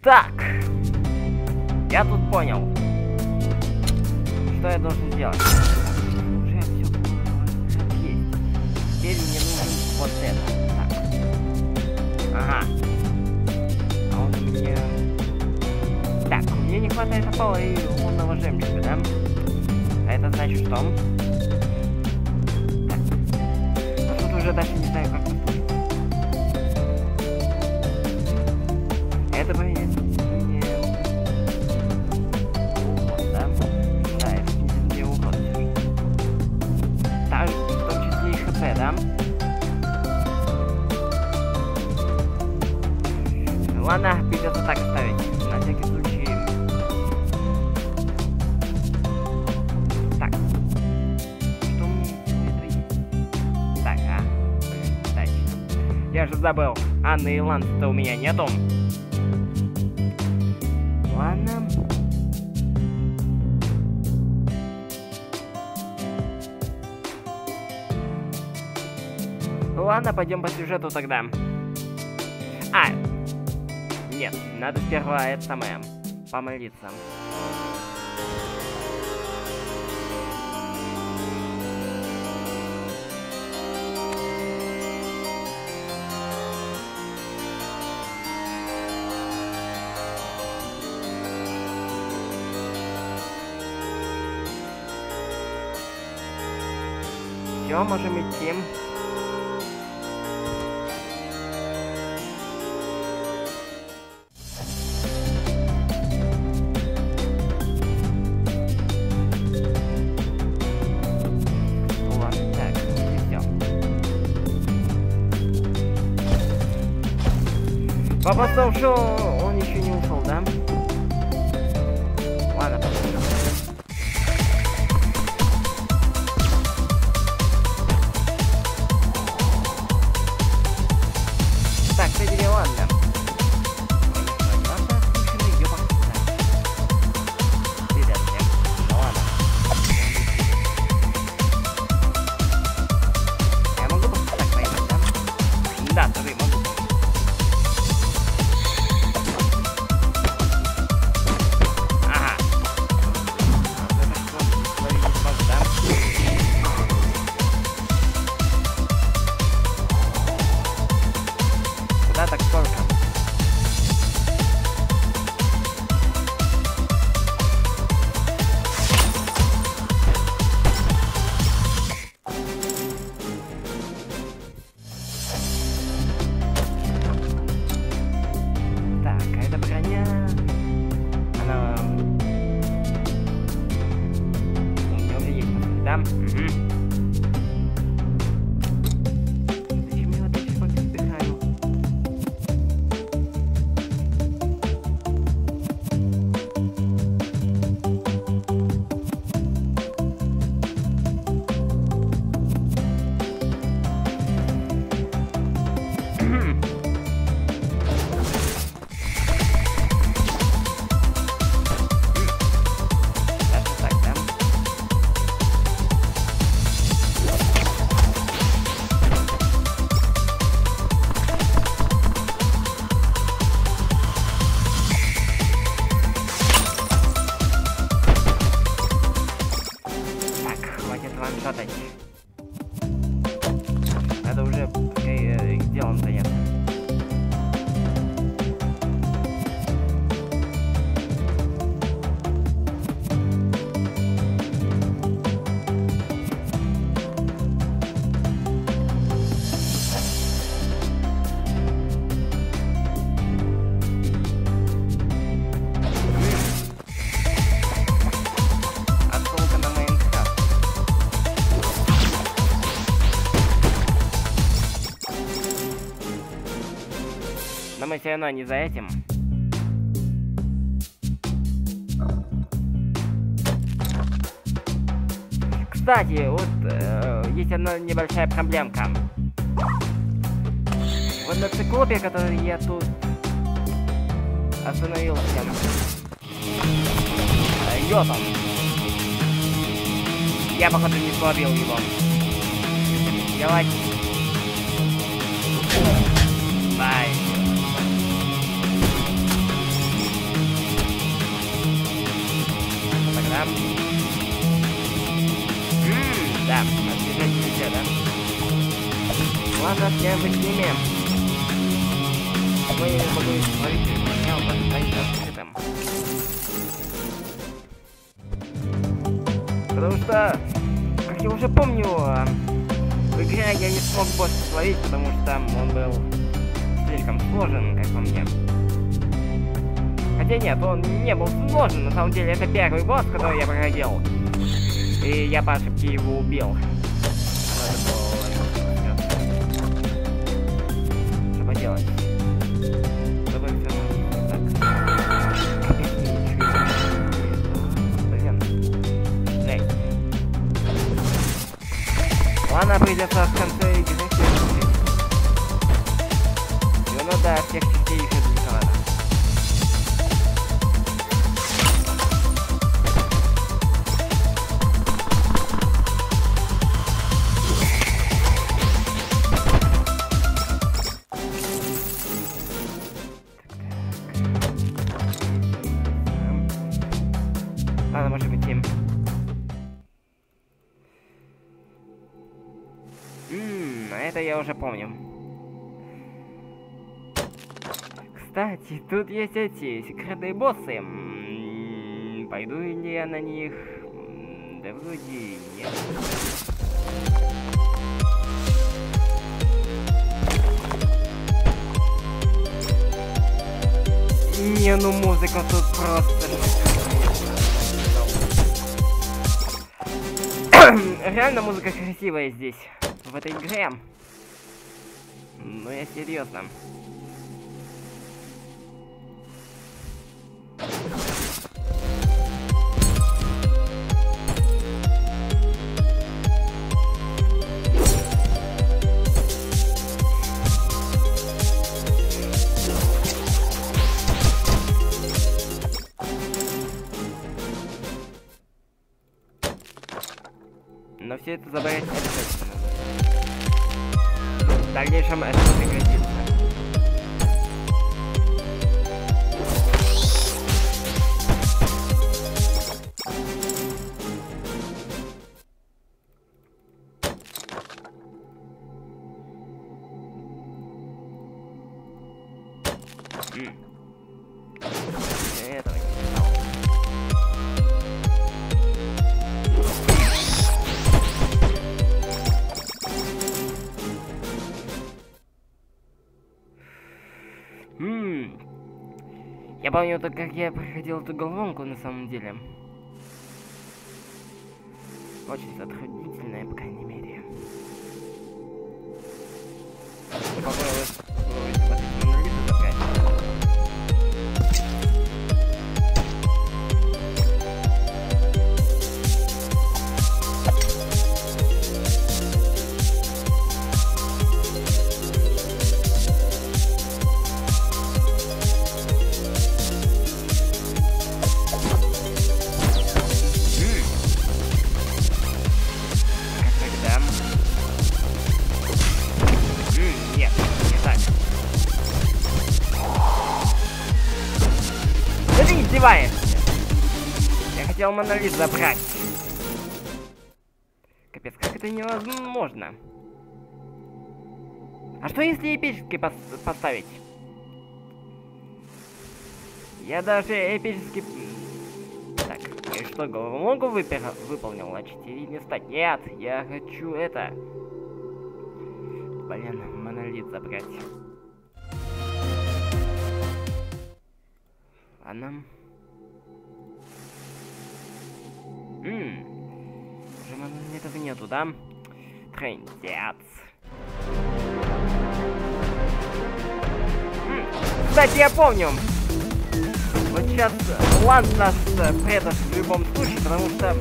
Так. Я тут понял. Что я должен делать? Уже все есть. Теперь мне нужен вот это. Так. Ага. А он мне... Так, мне не хватает опала и лунного жемчуга, да? А это значит что? Так. А тут уже даже не знаю, как поступить. Это бы не... уход, да? Да, это не уход. Так, в том числе и ХП, да? Ладно, придется так ставить. На всякий случай. Так. Что мне это? Так, точно. Я же забыл. Анны и Ланса-то у меня нету. Ладно. Ладно, пойдем по сюжету тогда. Нет, надо сперва это самое помолиться. Все, можем идти. Папа ушел, он еще не ушел, да? Ладно, посмотрим. Так, кстати, ладно. Я могу просто так поехать, да? Да, ты могу. Так сколько? Так, а эта броня... Она... У меня уже есть, да? Угу. Зачем я вот эти штуки вдыхаю? Надо уже делом заняться. Но мы все равно не за этим. Кстати, вот есть одна небольшая проблемка. Вот на циклопе, который я тут остановился. Йотом. Я, походу, не словил его. Делать. Бай. Ладно, с кем вы с ними? Мы могли смотреть, я у вас стоит открытым. Потому что, как я уже помню, в игре я не смог босса словить, потому что он был слишком сложен, как по мне. Хотя нет, он не был сложен, на самом деле это первый босс, который я проходил. И я по ошибке его убил. Что поделать? Ладно, придется в конце дезинфицировать. Его надо всех частей еще дезинфицировать. Ладно, можем идти. Это я уже помню. Кстати, тут есть эти секретные боссы. Пойду ли я на них? Да вроде нет. Не, ну музыка тут просто... Реально музыка красивая здесь, в этой игре. Ну я серьезно. Но все это забрать обязательно. В дальнейшем это прекратится. Этого не стало. Я помню, то как я проходил эту головоломку на самом деле. Очень затруднительная, по крайней мере. Я попробую смотреть монолиты забрать. Я хотел монолит забрать. Капец, как это невозможно? А что если эпический поставить? Я даже эпический... Так, я что, головоломку выполнил, значит, и не стать? Нет, я хочу это... Блин, монолит забрать. Ладно. Уже монолитов нету, да? Трындец. Кстати, я помню. Вот сейчас Ланс нас предаст в любом случае, потому что...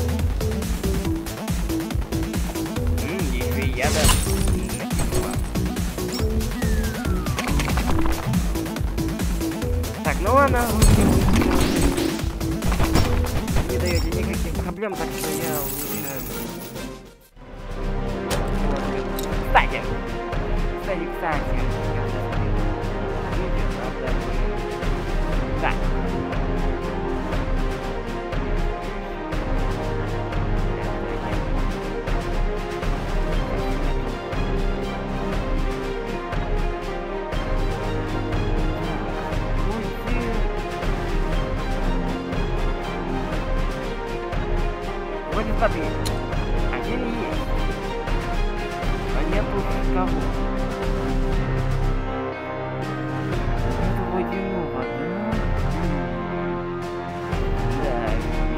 Еще и яда накинула. Так, ну ладно. Не даете никаких проблем, так что я лучше... Кстати. Так. Это водяного, да? Да,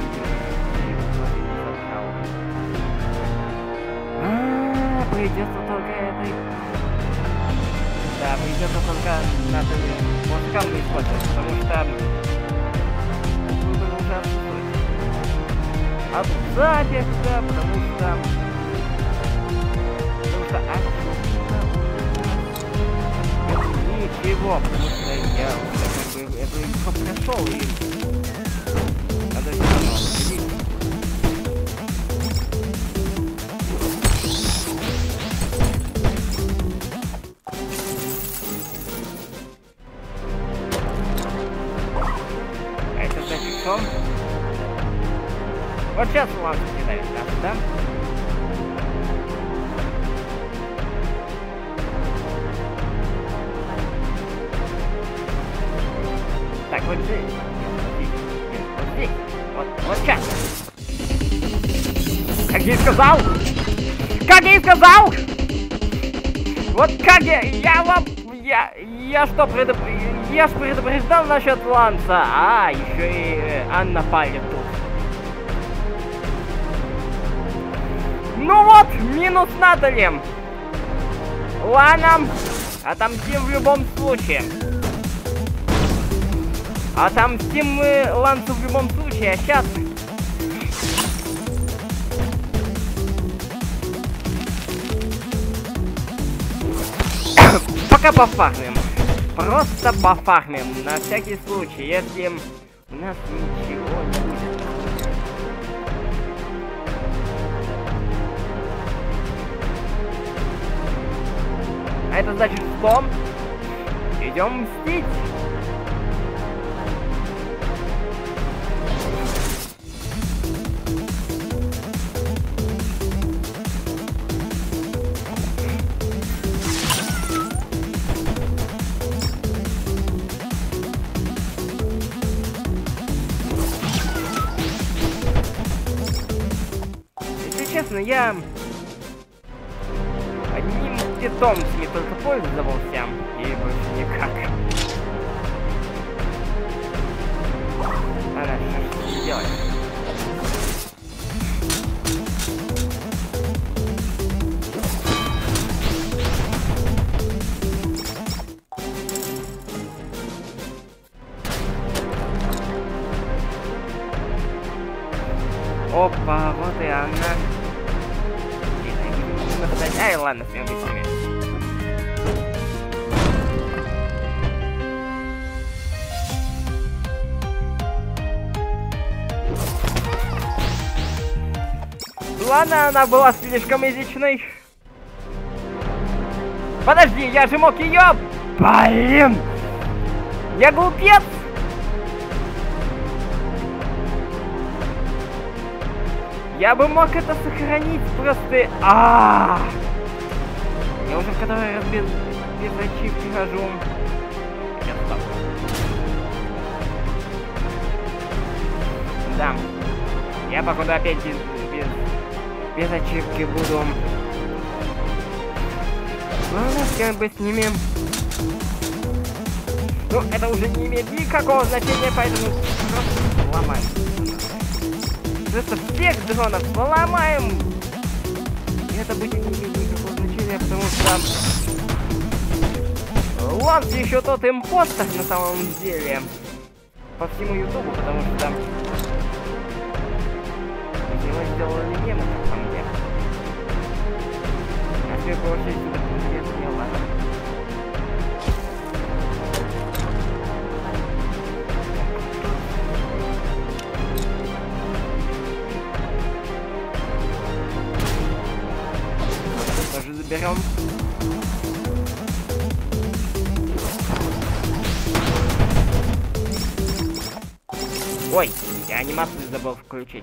придется только этой... Да, придется только надо музыкам не использовать, потому что... Выбор уже отсутствует. Отсадишь, да, потому что ничего, потому что я уже как бы эту игру прошел и надо все равно победить. А это значит что? Вот сейчас Ланс кидает нас, да? Так, вот здесь. Нет, вот здесь. Вот сейчас. Как я и сказал! Как я и сказал! Вот как я вам... Я что, я ж предупреждал насчет Ланса. А, еще и Анна палит тут. Ну вот, минус надали. Ладно, отомстим в любом случае. Отомстим мы Лансу в любом случае, а сейчас... Пока пофармим. Просто пофармим, на всякий случай, если у нас ничего не будет. А это значит, что идем мстить. Если честно, я одним питомцами только пользовался, и больше никак. Ладно, что делать? Опа, вот и она. Ай, ладно, с ним без ними. Ладно, она была слишком изичной. Подожди, я же мог ее... Блин! Я глупец! Я бы мог это сохранить, просто... Я уже в который раз без ачивки хожу. Сейчас, стоп. Да. Я, походу, опять без ачивки буду. Ладно, как бы с ними... Ну, это уже не имеет никакого значения, поэтому просто ломаем. Просто всех дронов поломаем. И это будет не иметь никакого значения, потому что Ланс еще тот импостер на самом деле по всему ютубу, потому что из него сделали мемы, как по мне. А теперь получается, это интересно, ладно. Берем. Ой, я анимацию забыл включить.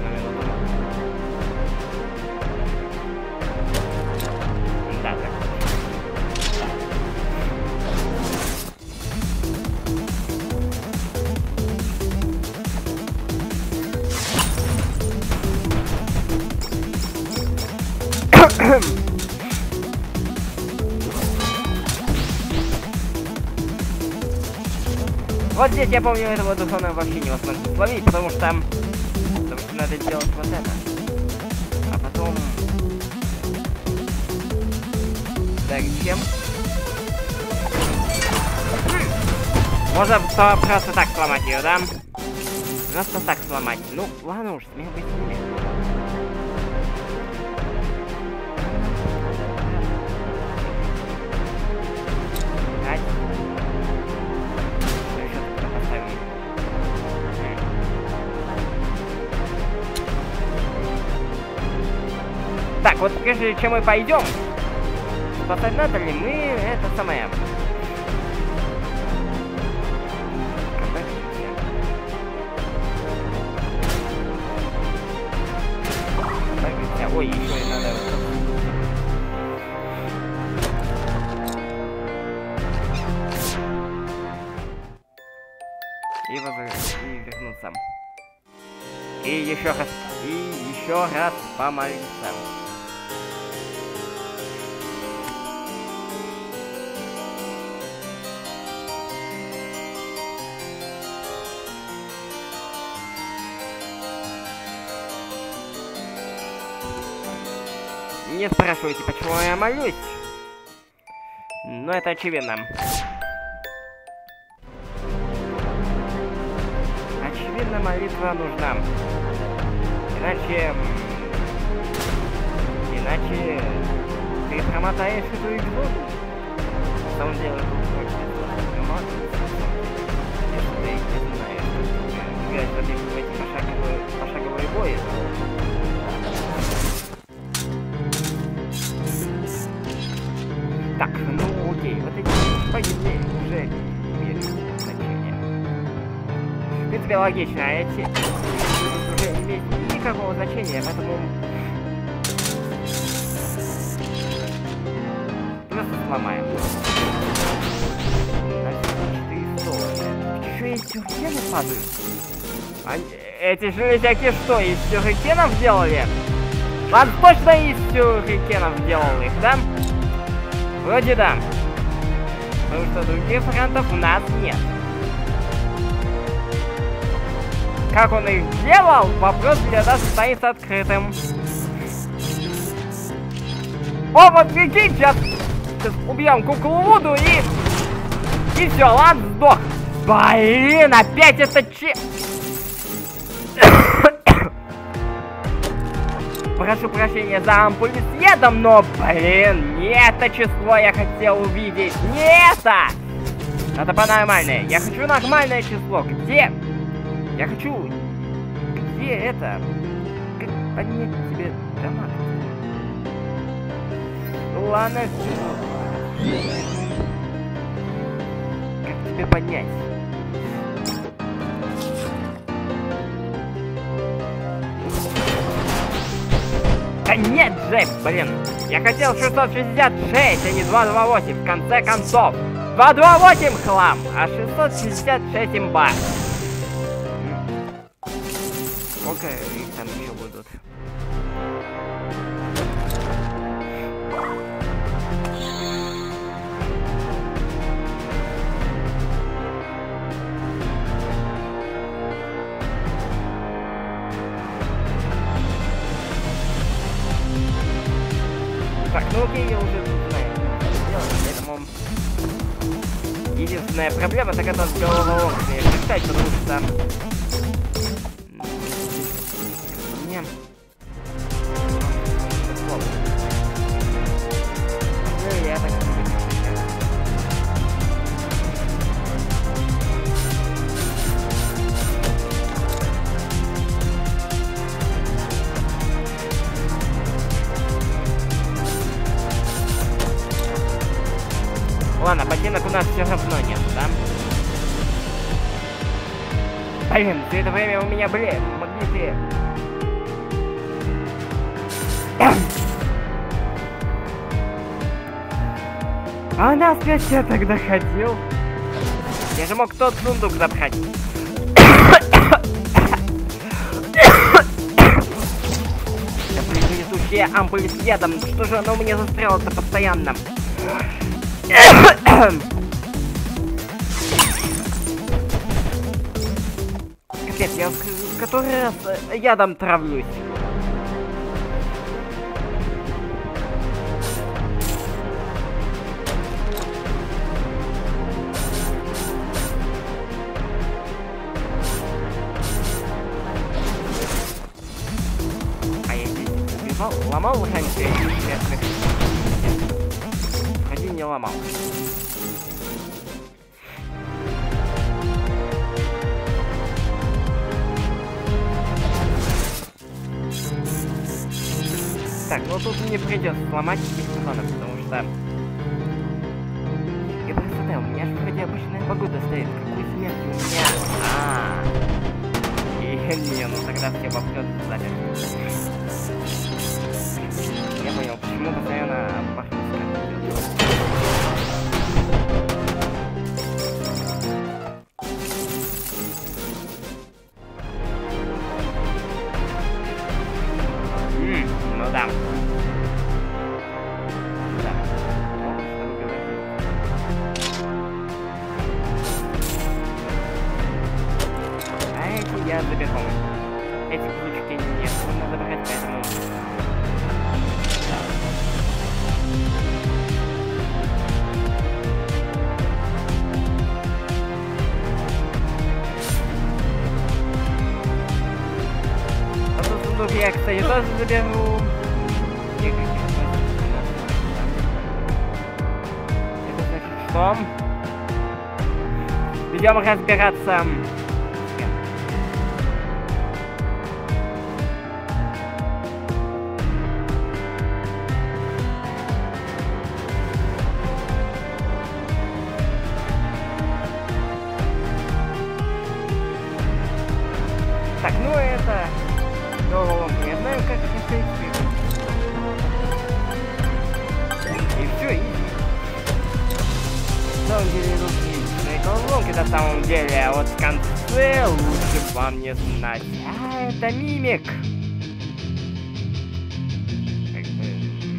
Да, так. Вот здесь я помню, этого духовного вообще невозможно словить, потому что надо делать вот это. А потом... Зачем? Можно просто так сломать ее, да? Просто так сломать. Ну, ладно уж, смех быть не умеет. Так, вот прежде чем мы пойдем, спасать надо ли мы это самое. Ой, еще и надо. И вернуться. И еще раз помолиться. Не спрашивайте, почему я молюсь. Но это очевидно. Очевидно, молитва нужна. Иначе ты промотаешь эту игру. На самом деле, тут очень сложно. Если ты не знаешь, играть в эти пошаговые бои. Так, ну окей, вот эти погибли уже имеют значение. В принципе, логично, а эти уже не имеют никакого значения, поэтому... Просто сломаем. Еще и сюрикены падают. Эти железяки что, из сюрикенов сделали? Ладно, точно из сюрикенов сделал их, да? Вроде да. Потому что других вариантов у нас нет. Как он их сделал, вопрос для нас остается открытым. О, вот прикинь, сейчас убьем куклу Вуду и все, ладно, сдох. Блин, опять это Прошу прощения за ампуль с ядом, но, блин, не это число я хотел увидеть. Не это! Надо по-нормальное. Я хочу нормальное число. Где? Я хочу... Где это? Как поднять тебе дамаг? Ладно. Как тебе поднять? Да нет же, блин! Я хотел 666, а не 228, в конце концов. 228 хлам, а 666 имба. Сколько их там еще будут? Так, ну окей, я уже знаю, что делать, поэтому... Единственная проблема, так это с головоломками решать, потому что... Мне... Ну, я так не буду. Ладно, ботинок у нас все равно нет, да? Блин, все это время у меня, блин, магниты. А наспять я тогда ходил. Я же мог тот сундук забрать. Я принесущая ампуль с ядом. Что же оно у меня застряло-то постоянно? Капец, я в который раз ядом травлюсь. А я здесь убивал, ломал раньше местных. Вроде не ломал. Так, ну тут мне придется сломать телефоны, потому что... И просто да, у меня же вроде обычная погода стоит. Какой смерть у меня? И не, ну тогда все вопросы заперты. Я понял, почему постоянно бахнуться идет. Ну да. Да. А эти я заберу. Эти ключики нет, нужно забрать, поэтому... А тут сундук я, кстати, тоже заберу. Это значит что? Идем разбираться. Так, ну это... Я знаю, как это сделать. И все, и... На самом деле, тут личные головоломки на самом деле, а вот в конце лучше вам не знать. А, это мимик. Как бы...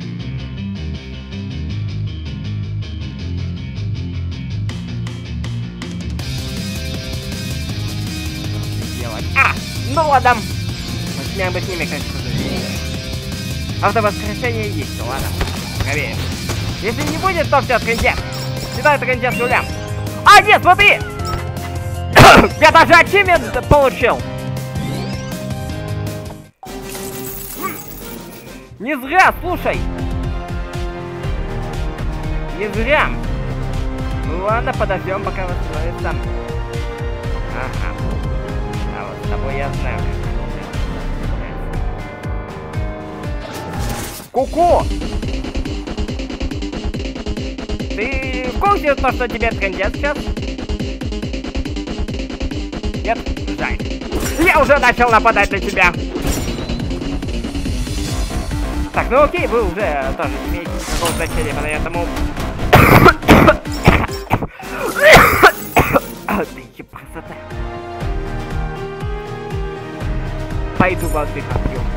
Делать. А! Ну ладно! У меня бы с ними как-то... Автовоскрешение есть, ладно. Проверим. Если не будет, то все, трендец. Считай трендец с нуля. А, нет, смотри! Я даже ачивмент получил! Не зря, слушай! Не зря! Ну ладно, подождем, пока восстановится. Ага. А вот с тобой я знаю, как. Ку-ку! Ты в курсе то, что тебе трендец сейчас? Нет? Жаль. Я уже начал нападать на тебя. Так, ну окей, вы уже тоже имеете какого-то значения, поэтому... Ты красота. Пойду воды попью.